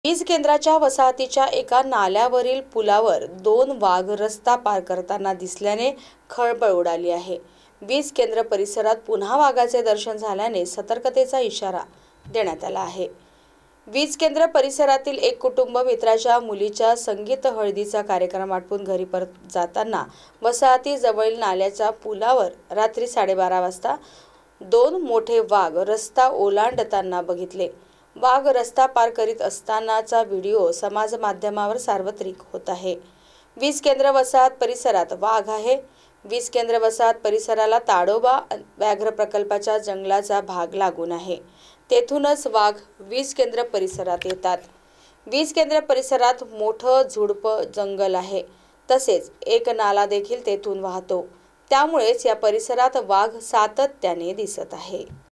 वीज केंद्राच्या वसाहतीच्या एका नाल्यावरील पुलावर 2 वाघ रस्ता पार करताना दिसल्याने खळबळ उडाली आहे। वीज केंद्र परिसरात पुन्हा वाघाचे दर्शन झाल्याने सतर्कतेचा इशारा देण्यात आला आहे। वीज केंद्र परिसरातील एक कुटुंब मित्राच्या मुलीच्या संगीत हळदीचा कार्यक्रम आटपून घरी परत जाताना वसाहतीजवळील नाल्याच्या पुलावर रात्री 12:30 वाजता 2 मोठे वाघ रस्ता ओलांडताना बघितले। वाघ रस्ता पार करीत असतानाचा व्हिडिओ समाज माध्यमावर सार्वत्रिक होत आहे। वीज केंद्र वसाहत परिसरात वाघ आहे। वीज केंद्र वसाहत परिसराला ताडोबा व्याघ्र प्रकल्पाच्या जंगलाचा भाग लागून आहे। तेथूनच वाघ वीज केंद्र परिसरात येतात। वीज केंद्र परिसरात मोठं झुडपं जंगल आहे, तसेच एक नाला देखील तेथून वाहतो। त्यामुळेच या परिसरात वाघ सातत्याने दिसत आहे।